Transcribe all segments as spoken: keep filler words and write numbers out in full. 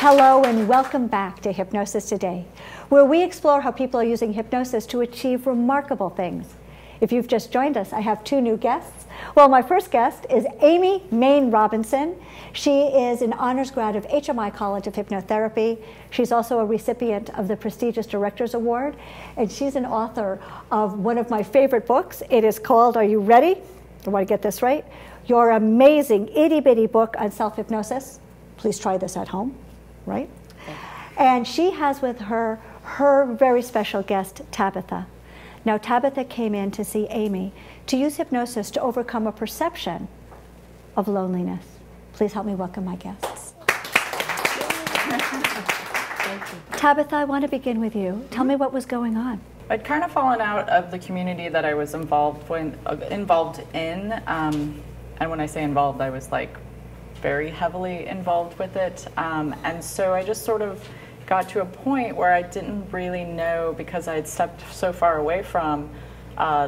Hello and welcome back to Hypnosis Today, where we explore how people are using hypnosis to achieve remarkable things. If you've just joined us, I have two new guests. Well, my first guest is Amy Mayne Robinson. She is an honors grad of H M I College of Hypnotherapy. She's also a recipient of the prestigious Director's Award, and she's an author of one of my favorite books. It is called, are you ready? I want to get this right. Your amazing itty-bitty book on self-hypnosis. Please try this at home, right? And she has with her her very special guest, Tabitha. Now, Tabitha came in to see Amy to use hypnosis to overcome a perception of loneliness. Please help me welcome my guests. Tabitha, I want to begin with you. Tell me what was going on. I'd kind of fallen out of the community that I was involved when, uh, involved in, um, and when I say involved, I was like very heavily involved with it, um, and so I just sort of got to a point where I didn't really know, because I had stepped so far away from uh,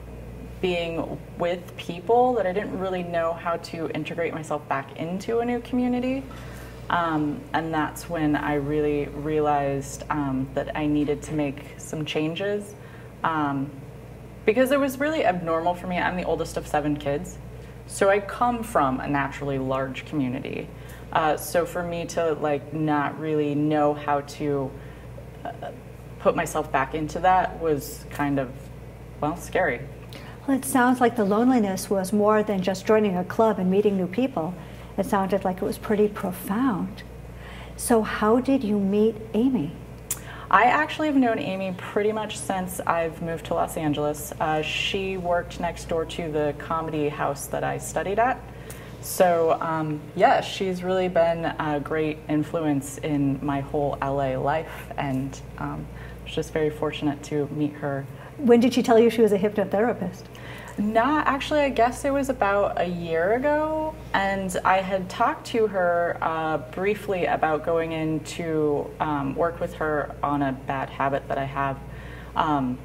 being with people, that I didn't really know how to integrate myself back into a new community. Um, and that's when I really realized um, that I needed to make some changes, um, because it was really abnormal for me. I'm the oldest of seven kids, so I come from a naturally large community. Uh, so for me to like not really know how to uh, put myself back into that was kind of, well, scary. Well, it sounds like the loneliness was more than just joining a club and meeting new people. It sounded like it was pretty profound. So how did you meet Amy? I actually have known Amy pretty much since I've moved to Los Angeles. Uh, she worked next door to the comedy house that I studied at. So um, yeah, she's really been a great influence in my whole L A life, and um, I was just very fortunate to meet her. When did she tell you she was a hypnotherapist? Nah, actually, I guess it was about a year ago, and I had talked to her uh, briefly about going in to um, work with her on a bad habit that I have. Um,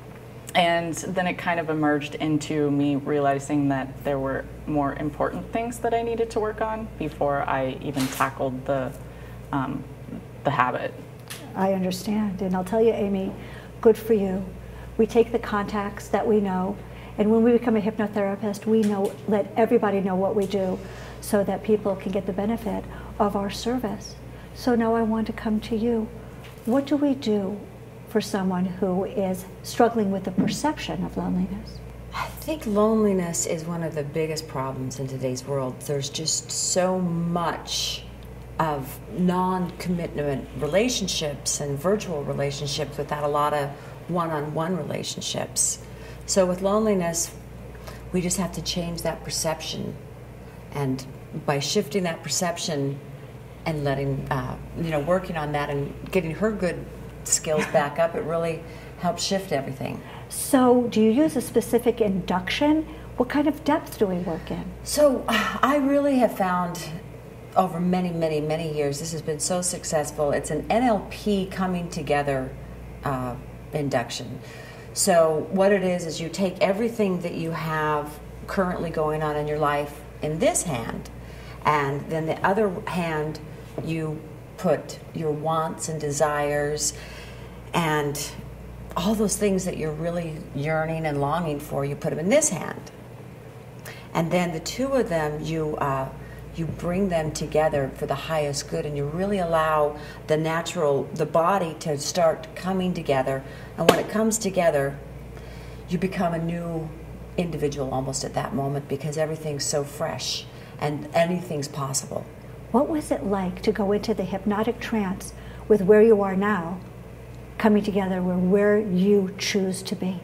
and then it kind of emerged into me realizing that there were more important things that I needed to work on before I even tackled the, um, the habit. I understand, and I'll tell you, Amy, good for you. We take the contacts that we know, and when we become a hypnotherapist, we know, let everybody know what we do so that people can get the benefit of our service. So now I want to come to you. What do we do for someone who is struggling with the perception of loneliness? I think loneliness is one of the biggest problems in today's world. There's just so much of non-commitment relationships and virtual relationships without a lot of one-on-one relationships. So with loneliness, we just have to change that perception. And by shifting that perception and letting, uh, you know, working on that and getting her good skills back up, it really helps shift everything. So do you use a specific induction? What kind of depth do we work in? So I really have found over many, many, many years, this has been so successful. It's an N L P coming together uh, induction. So what it is is you take everything that you have currently going on in your life in this hand, and then the other hand you put your wants and desires and all those things that you're really yearning and longing for, you put them in this hand. And then the two of them, you uh, you bring them together for the highest good, and you really allow the natural, the body to start coming together. And when it comes together, you become a new individual almost at that moment, because everything's so fresh and anything's possible. What was it like to go into the hypnotic trance with where you are now, coming together where, where you choose to be?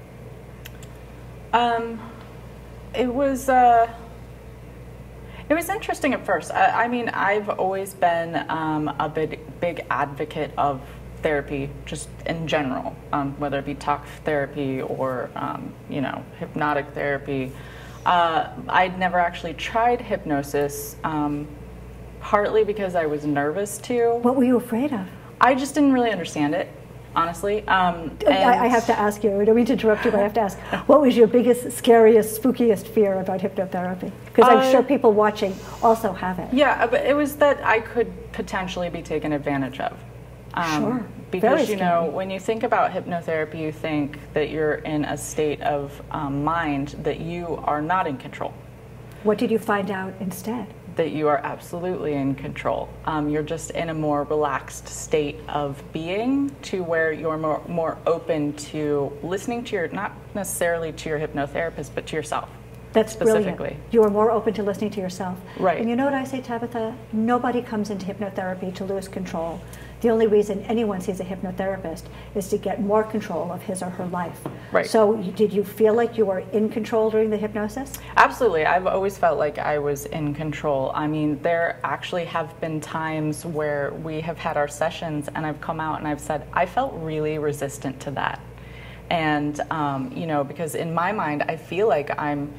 Um, it was uh, it was interesting at first. I, I mean, I've always been um, a big big advocate of therapy, just in general, um, whether it be talk therapy or um, you know, hypnotic therapy. Uh, I'd never actually tried hypnosis, um, partly because I was nervous to. What were you afraid of? I just didn't really understand it. honestly. Um, I, I have to ask you, I don't mean to interrupt you, but I have to ask, what was your biggest, scariest, spookiest fear about hypnotherapy? Because I'm uh, sure people watching also have it. Yeah, but it was that I could potentially be taken advantage of. Um, Sure. Because, Very you know, scary. when you think about hypnotherapy, you think that you're in a state of um, mind that you are not in control. What did you find out instead? That you are absolutely in control. Um, you're just in a more relaxed state of being, to where you're more, more open to listening to your, not necessarily to your hypnotherapist, but to yourself. That's specifically. brilliant. You are more open to listening to yourself. Right. And you know what I say, Tabitha? Nobody comes into hypnotherapy to lose control. The only reason anyone sees a hypnotherapist is to get more control of his or her life. Right. So did you feel like you were in control during the hypnosis? Absolutely. I've always felt like I was in control. I mean, there actually have been times where we have had our sessions and I've come out and I've said, I felt really resistant to that. And, um, you know, because in my mind, I feel like I'm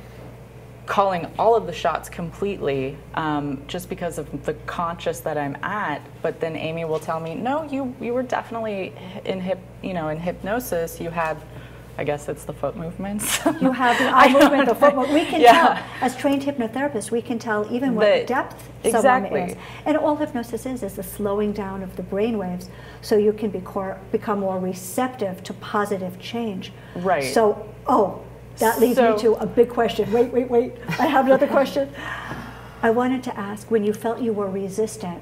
calling all of the shots completely, um, just because of the conscious that I'm at. But then Amy will tell me, no, you you were definitely in hip, you know, in hypnosis. You had, I guess it's the foot movements. You have the eye movement, the foot movement. We can Yeah. tell, as trained hypnotherapists, we can tell even what The- depth exactly. someone is. And all hypnosis is, is the slowing down of the brain waves so you can be cor- become more receptive to positive change. Right. So, oh, that leads So- me to a big question. Wait, wait, wait. I have another question. I wanted to ask, when you felt you were resistant,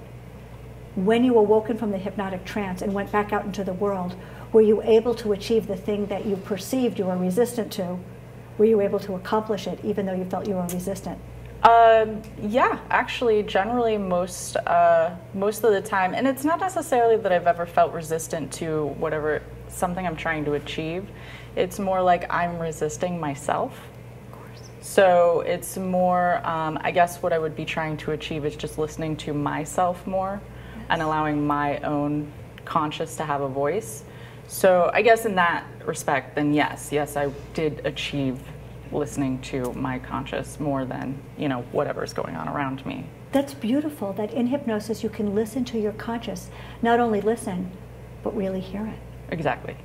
when you awoken from the hypnotic trance and went back out into the world, were you able to achieve the thing that you perceived you were resistant to? Were you able to accomplish it even though you felt you were resistant? Um, yeah, actually, generally most uh, most of the time, and it's not necessarily that I've ever felt resistant to whatever something I'm trying to achieve. It's more like I'm resisting myself. Of course. So it's more, um, I guess what I would be trying to achieve is just listening to myself more, yes, and allowing my own conscious to have a voice. So I guess in that respect, then yes, yes, I did achieve listening to my conscious more than, you know, whatever's going on around me. That's beautiful that in hypnosis you can listen to your conscious, not only listen, but really hear it. Exactly.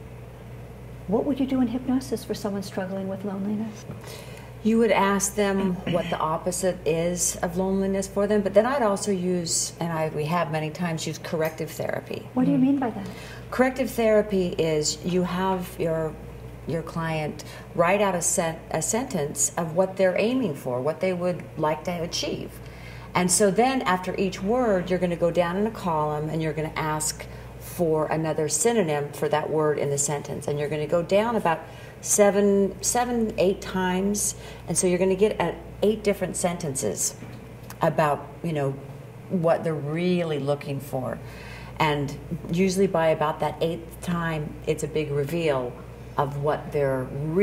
What would you do in hypnosis for someone struggling with loneliness? You would ask them what the opposite is of loneliness for them, but then I'd also use, and I we have many times used corrective therapy. What do you mean by that? Corrective therapy is you have your your client write out a, set, a sentence of what they're aiming for, what they would like to achieve. And so then after each word, you're going to go down in a column and you're going to ask for another synonym for that word in the sentence. And you're going to go down about seven, seven, eight times. And so you're going to get at eight different sentences about, you know, what they're really looking for. And usually by about that eighth time, it's a big reveal of what they're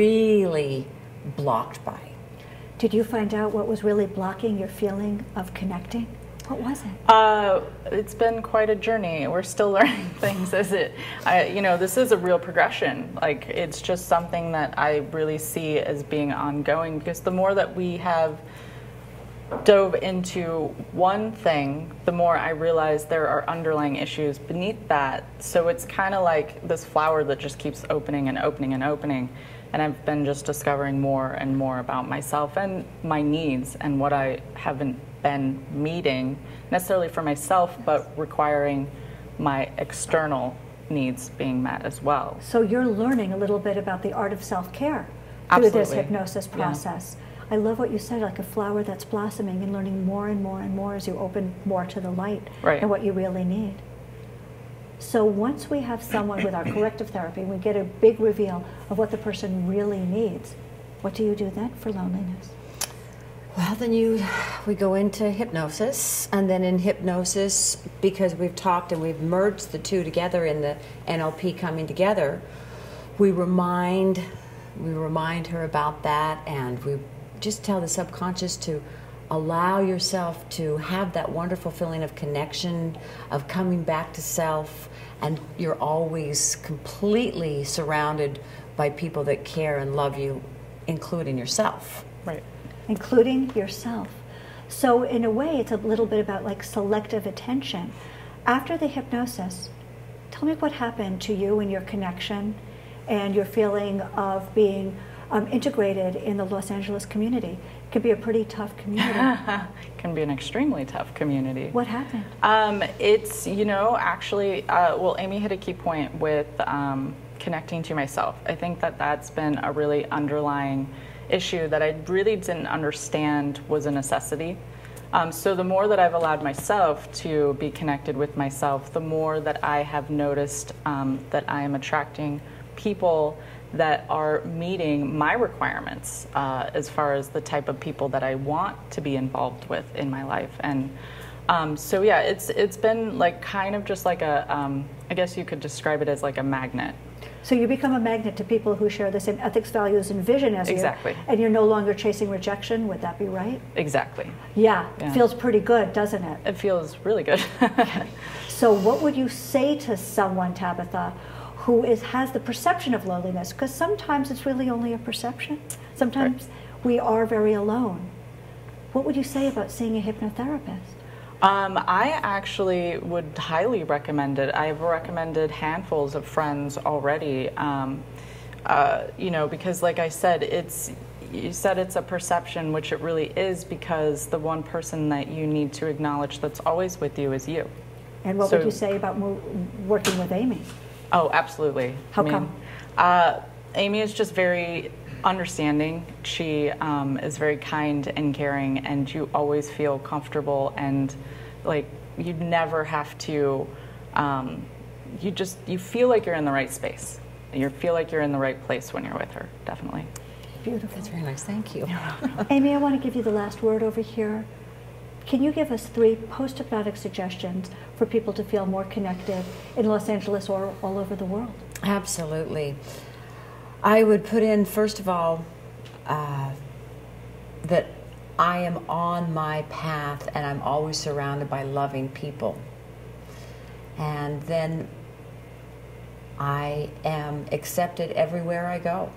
really blocked by. Did you find out what was really blocking your feeling of connecting? What was it? Uh, it's been quite a journey. We're still learning things, is it? I, you know, this is a real progression. Like, it's just something that I really see as being ongoing, because the more that we have dove into one thing, the more I realize there are underlying issues beneath that. So it's kind of like this flower that just keeps opening and opening and opening. And I've been just discovering more and more about myself and my needs and what I haven't been meeting necessarily for myself, but requiring my external needs being met as well. So you're learning a little bit about the art of self-care through this Absolutely. hypnosis process. Yeah. I love what you said, like a flower that's blossoming and learning more and more and more as you open more to the light, right, and what you really need. So once we have someone with our corrective therapy, we get a big reveal of what the person really needs. What do you do then for loneliness? Well, then you, we go into hypnosis, and then in hypnosis, because we've talked and we've merged the two together in the N L P coming together, we remind, we remind her about that, and we just tell the subconscious to allow yourself to have that wonderful feeling of connection, of coming back to self, and you're always completely surrounded by people that care and love you, including yourself. Right. Including yourself. So in a way, it's a little bit about like selective attention. After the hypnosis, Tell me what happened to you and your connection and your feeling of being um, integrated in the Los Angeles community. It can be a pretty tough community. It can be an extremely tough community. What happened? Um, it's, you know, actually, uh, well, Amy hit a key point with um, connecting to myself. I think that that's been a really underlying issue that I really didn't understand was a necessity. Um, so the more that I've allowed myself to be connected with myself, the more that I have noticed um, that I am attracting people that are meeting my requirements uh, as far as the type of people that I want to be involved with in my life. And um, so yeah, it's it's been like kind of just like a, um, I guess you could describe it as like a magnet. So you become a magnet to people who share the same ethics, values, and vision as Exactly. you. And you're no longer chasing rejection. Would that be right? Exactly. Yeah, Yeah. It feels pretty good, doesn't it? It feels really good. So what would you say to someone, Tabitha, who is has the perception of loneliness? Because sometimes it's really only a perception. Sometimes Right. we are very alone. What would you say about seeing a hypnotherapist? Um, I actually would highly recommend it. I've recommended handfuls of friends already, um, uh, you know, because like I said, it's, you said it's a perception, which it really is, because the one person that you need to acknowledge that's always with you is you. And what So- would you say about mo- working with Amy? Oh, absolutely. How I mean, come? Uh, Amy is just very understanding. She um, is very kind and caring, and you always feel comfortable, and like you never have to. Um, you just you feel like you're in the right space. You feel like you're in the right place when you're with her. Definitely. Beautiful. That's very nice. Thank you. Amy, I want to give you the last word over here. Can you give us three post-hypnotic suggestions for people to feel more connected in Los Angeles or all over the world? Absolutely. I would put in, first of all, uh, that I am on my path and I'm always surrounded by loving people. And then I am accepted everywhere I go.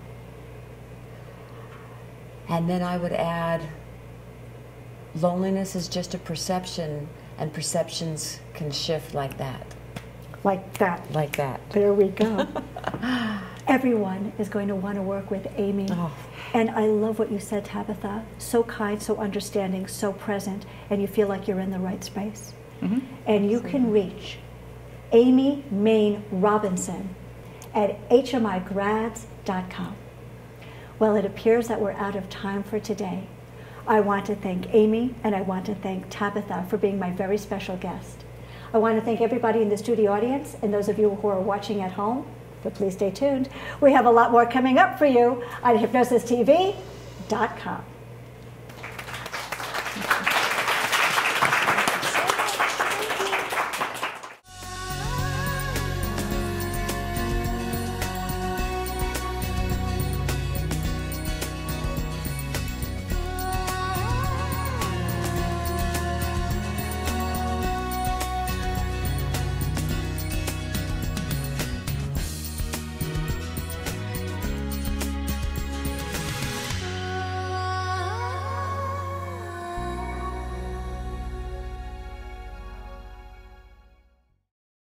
And then I would add, loneliness is just a perception, and perceptions can shift like that. Like that. Like that. There we go. Everyone is going to want to work with Amy. Oh. And I love what you said, Tabitha. So kind, so understanding, so present, and you feel like you're in the right space. Mm-hmm. And you can reach Amy Mayne Robinson at H M I grads dot com. Well, it appears that we're out of time for today. I want to thank Amy and I want to thank Tabitha for being my very special guest. I want to thank everybody in the studio audience and those of you who are watching at home, but please stay tuned. We have a lot more coming up for you on hypnosis T V dot com.